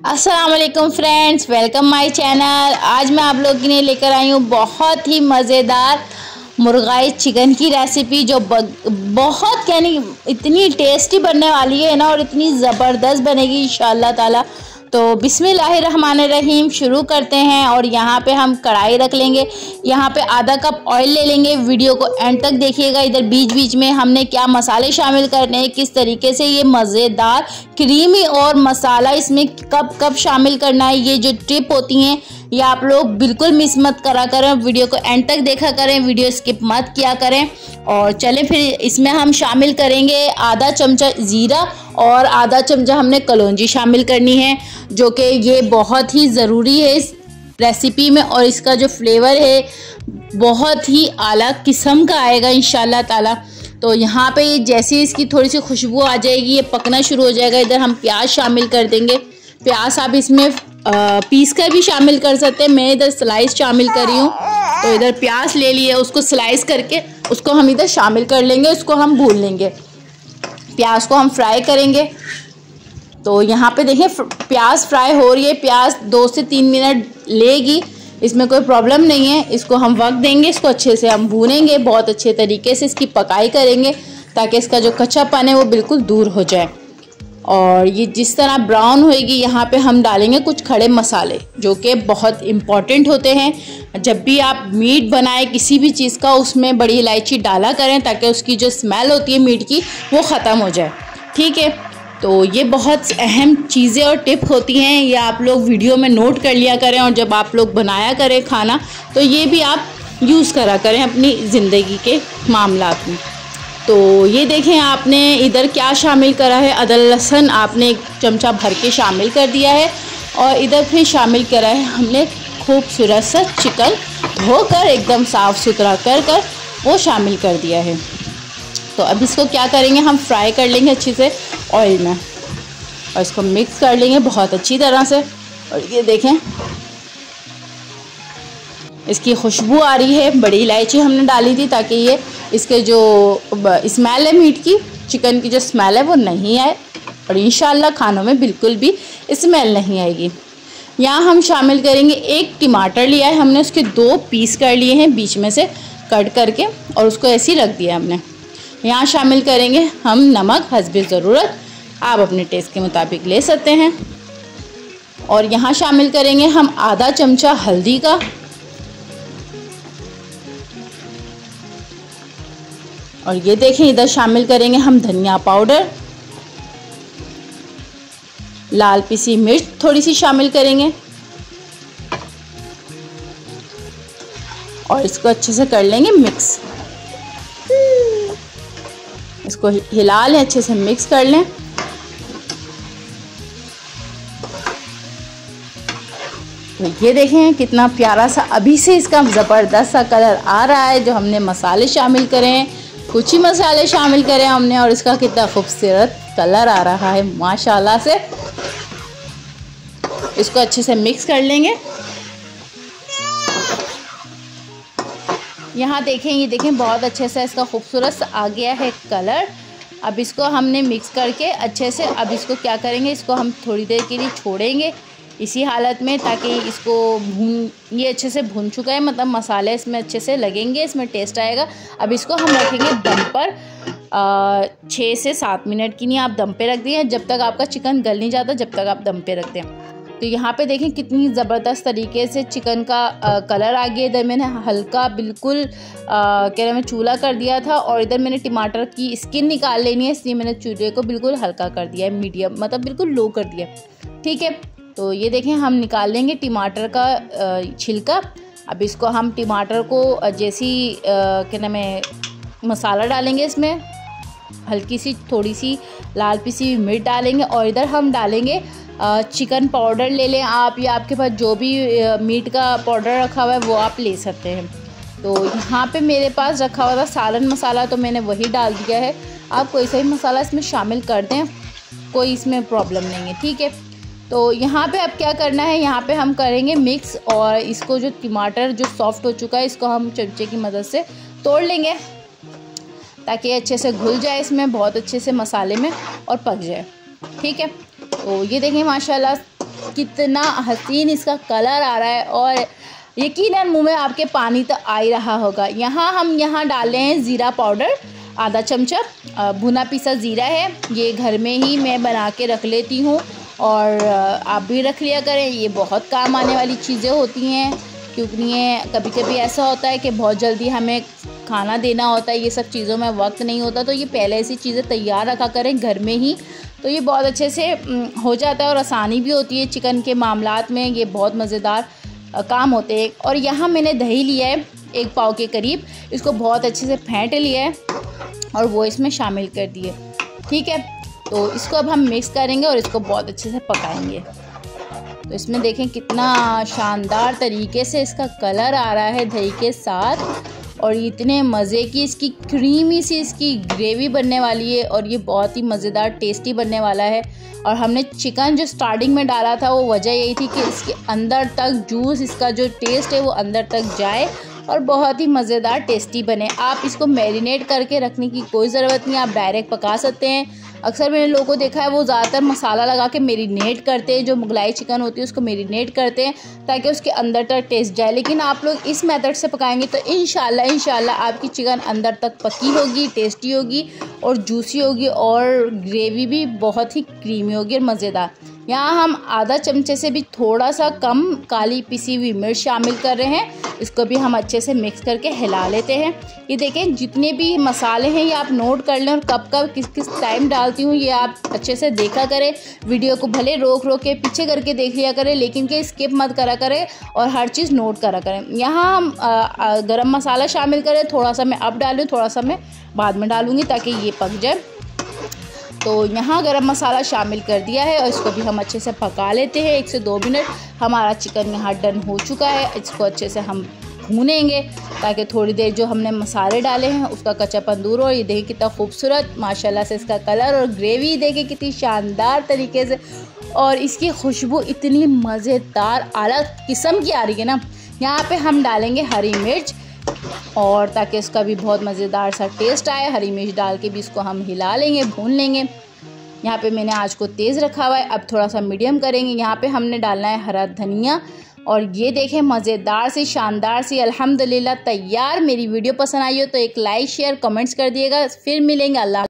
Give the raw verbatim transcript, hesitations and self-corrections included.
अस्सलाम वालेकुम friends, welcome my channel. आज मैं आप लोगों के लिए लेकर आई हूँ बहुत ही मज़ेदार मुर्गाई चिकन की रेसिपी, जो बहुत यानी इतनी टेस्टी बनने वाली है ना, और इतनी ज़बरदस्त बनेगी इंशाअल्लाह ताला। तो बिस्मिल्लाहिर्रहमानिर्रहीम शुरू करते हैं। और यहाँ पे हम कढ़ाई रख लेंगे। यहाँ पे आधा कप ऑयल ले लेंगे। वीडियो को एंड तक देखिएगा। इधर बीच बीच में हमने क्या मसाले शामिल करने हैं, किस तरीके से ये मज़ेदार क्रीमी और मसाला इसमें कब कब शामिल करना है, ये जो टिप होती हैं ये आप लोग बिल्कुल मिस मत करा करें। वीडियो को एंड तक देखा करें, वीडियो स्किप मत किया करें। और चलें फिर इसमें हम शामिल करेंगे आधा चमचा ज़ीरा और आधा चमचा हमने कलौंजी शामिल करनी है, जो कि ये बहुत ही ज़रूरी है इस रेसिपी में। और इसका जो फ्लेवर है बहुत ही आला किस्म का आएगा इंशाल्लाह ताला। तो यहाँ पे ये जैसे इसकी थोड़ी सी खुशबू आ जाएगी, ये पकना शुरू हो जाएगा। इधर हम प्याज शामिल कर देंगे। प्याज आप इसमें पीस कर भी शामिल कर सकते हैं। मैं इधर स्लाइस शामिल कर रही हूँ। तो इधर प्याज ले लिए, उसको स्लाइस करके उसको हम इधर शामिल कर लेंगे। उसको हम भून लेंगे, प्याज को हम फ्राई करेंगे। तो यहाँ पे देखिए प्याज फ्राई हो रही है। प्याज दो से तीन मिनट लेगी, इसमें कोई प्रॉब्लम नहीं है। इसको हम वक्त देंगे, इसको अच्छे से हम भूनेंगे, बहुत अच्छे तरीके से इसकी पकाई करेंगे ताकि इसका जो कच्चापन है वो बिल्कुल दूर हो जाए। और ये जिस तरह ब्राउन होएगी, यहाँ पे हम डालेंगे कुछ खड़े मसाले जो कि बहुत इम्पॉर्टेंट होते हैं। जब भी आप मीट बनाएं किसी भी चीज़ का, उसमें बड़ी इलायची डाला करें ताकि उसकी जो स्मेल होती है मीट की वो ख़त्म हो जाए। ठीक है, तो ये बहुत अहम चीज़ें और टिप होती हैं, ये आप लोग वीडियो में नोट कर लिया करें। और जब आप लोग बनाया करें खाना तो ये भी आप यूज़ करा करें अपनी ज़िंदगी के मामलात में। तो ये देखें आपने इधर क्या शामिल करा है, अदरक लहसुन आपने एक चमचा भर के शामिल कर दिया है। और इधर फिर शामिल करा है हमने खूबसूरत सा चिकन धोकर एकदम साफ़ सुथरा कर कर वो शामिल कर दिया है। तो अब इसको क्या करेंगे, हम फ्राई कर लेंगे अच्छे से ऑयल में और इसको मिक्स कर लेंगे बहुत अच्छी तरह से। और ये देखें इसकी खुशबू आ रही है। बड़ी इलायची हमने डाली थी ताकि ये इसके जो स्मेल है मीट की, चिकन की जो स्मेल है वो नहीं आए, और इंशाल्लाह खानों में बिल्कुल भी स्मेल नहीं आएगी। यहाँ हम शामिल करेंगे एक टमाटर लिया है हमने, उसके दो पीस कर लिए हैं बीच में से कट करके, और उसको ऐसे ही रख दिया हमने। यहाँ शामिल करेंगे हम नमक हस्बे ज़रूरत, आप अपने टेस्ट के मुताबिक ले सकते हैं। और यहाँ शामिल करेंगे हम आधा चमचा हल्दी का, और ये देखें इधर शामिल करेंगे हम धनिया पाउडर, लाल पिसी मिर्च थोड़ी सी शामिल करेंगे। और इसको अच्छे से कर लेंगे मिक्स, इसको हिला लें, अच्छे से मिक्स कर लें। तो ये देखें कितना प्यारा सा अभी से इसका ज़बरदस्त सा कलर आ रहा है। जो हमने मसाले शामिल करे हैं, कुछ ही मसाले शामिल करें हमने, और इसका कितना खूबसूरत कलर आ रहा है माशाल्लाह से। इसको अच्छे से मिक्स कर लेंगे। यहाँ देखें, ये देखें बहुत अच्छे से इसका खूबसूरत सा आ गया है कलर। अब इसको हमने मिक्स करके अच्छे से, अब इसको क्या करेंगे, इसको हम थोड़ी देर के लिए छोड़ेंगे इसी हालत में, ताकि इसको भून, ये अच्छे से भून चुका है, मतलब मसाले इसमें अच्छे से लगेंगे, इसमें टेस्ट आएगा। अब इसको हम रखेंगे दम पर छः से सात मिनट की नहीं, आप दम पे रख दिए जब तक आपका चिकन गल नहीं जाता, जब तक आप दम पे रख दें। तो यहाँ पे देखें कितनी ज़बरदस्त तरीके से चिकन का आ, कलर आ गया। इधर मैंने हल्का बिल्कुल क्या नाम है चूल्हा कर दिया था, और इधर मैंने टमाटर की स्किन निकाल लेनी है, इसलिए मैंने चूल्हे को बिल्कुल हल्का कर दिया है, मीडियम मतलब बिल्कुल लो कर दिया। ठीक है, तो ये देखें हम निकाल लेंगे टमाटर का छिलका। अब इसको हम टमाटर को जैसी क्या नाम है मसाला डालेंगे, इसमें हल्की सी थोड़ी सी लाल पिसी मिर्च डालेंगे। और इधर हम डालेंगे चिकन पाउडर ले लें आप, या आपके पास जो भी मीट का पाउडर रखा हुआ है वो आप ले सकते हैं। तो यहाँ पे मेरे पास रखा हुआ था सालन मसाला, तो मैंने वही डाल दिया है। आप कोई सा भी मसाला इसमें शामिल कर दें, कोई इसमें प्रॉब्लम नहीं है। ठीक है, तो यहाँ पे अब क्या करना है, यहाँ पे हम करेंगे मिक्स। और इसको जो टमाटर जो सॉफ्ट हो चुका है, इसको हम चमचे की मदद से तोड़ लेंगे ताकि अच्छे से घुल जाए इसमें बहुत अच्छे से मसाले में और पक जाए। ठीक है, तो ये देखें माशाल्लाह कितना हसीन इसका कलर आ रहा है और यकीनन मुंह में आपके पानी तो आ ही रहा होगा। यहाँ हम यहाँ डाल रहे हैं ज़ीरा पाउडर आधा चमचा, भुना पिसा ज़ीरा है। ये घर में ही मैं बना के रख लेती हूँ और आप भी रख लिया करें, ये बहुत काम आने वाली चीज़ें होती हैं। क्योंकि ये कभी कभी ऐसा होता है कि बहुत जल्दी हमें खाना देना होता है, ये सब चीज़ों में वक्त नहीं होता, तो ये पहले ऐसी चीज़ें तैयार रखा करें घर में ही, तो ये बहुत अच्छे से हो जाता है और आसानी भी होती है चिकन के मामलात में। ये बहुत मज़ेदार काम होते हैं। और यहाँ मैंने दही लिया है एक पाव के करीब, इसको बहुत अच्छे से फेंट लिया है और वो इसमें शामिल कर दिए। ठीक है, तो इसको अब हम मिक्स करेंगे और इसको बहुत अच्छे से पकाएंगे। तो इसमें देखें कितना शानदार तरीके से इसका कलर आ रहा है दही के साथ, और इतने मज़े की इसकी क्रीमी सी इसकी ग्रेवी बनने वाली है और ये बहुत ही मज़ेदार टेस्टी बनने वाला है। और हमने चिकन जो स्टार्टिंग में डाला था वो वजह यही थी कि इसके अंदर तक जूस, इसका जो टेस्ट है वो अंदर तक जाए और बहुत ही मज़ेदार टेस्टी बने। आप इसको मैरिनेट करके रखने की कोई ज़रूरत नहीं, आप डायरेक्ट पका सकते हैं। अक्सर मैंने लोगों को देखा है वो ज़्यादातर मसाला लगा के मैरिनेट करते हैं, जो मुगलाई चिकन होती है उसको मैरिनेट करते हैं ताकि उसके अंदर तक टेस्ट जाए। लेकिन आप लोग इस मेथड से पकाएंगे तो इंशाल्लाह इंशाल्लाह आपकी चिकन अंदर तक पकी होगी, टेस्टी होगी और जूसी होगी और ग्रेवी भी बहुत ही क्रीमी होगी और मज़ेदार। यहाँ हम आधा चमचे से भी थोड़ा सा कम काली पिसी हुई मिर्च शामिल कर रहे हैं, इसको भी हम अच्छे से मिक्स करके हिला लेते हैं। ये देखें जितने भी मसाले हैं ये आप नोट कर लें और कब कब किस किस टाइम डालती हूँ ये आप अच्छे से देखा करें। वीडियो को भले रोक रोक के पीछे करके देख लिया करें, लेकिन कि स्किप मत करा करें और हर चीज़ नोट करा करें। यहाँ हम गरम मसाला शामिल करें, थोड़ा सा मैं अब डालूँ, थोड़ा सा मैं बाद में डालूँगी ताकि ये पक जाए। तो यहाँ गरम मसाला शामिल कर दिया है और इसको भी हम अच्छे से पका लेते हैं एक से दो मिनट। हमारा चिकन यहाँ डन हो चुका है, इसको अच्छे से हम भूनेंगे ताकि थोड़ी देर जो हमने मसाले डाले हैं उसका कच्चापन दूर हो। ये देखिए कितना खूबसूरत माशाल्लाह से इसका कलर और ग्रेवी देखिए कितनी शानदार तरीके से, और इसकी खुशबू इतनी मज़ेदार आला किस्म की आ रही है ना। यहाँ पे हम डालेंगे हरी मिर्च और ताकि इसका भी बहुत मज़ेदार सा टेस्ट आए, हरी मिर्च डाल के भी इसको हम हिला लेंगे, भून लेंगे। यहाँ पे मैंने आँच को तेज़ रखा हुआ है, अब थोड़ा सा मीडियम करेंगे। यहाँ पे हमने डालना है हरा धनिया और ये देखें मज़ेदार सी शानदार सी अल्हम्दुलिल्लाह तैयार। मेरी वीडियो पसंद आई हो तो एक लाइक शेयर कमेंट्स कर दिएगा। फिर मिलेंगे, अल्लाह।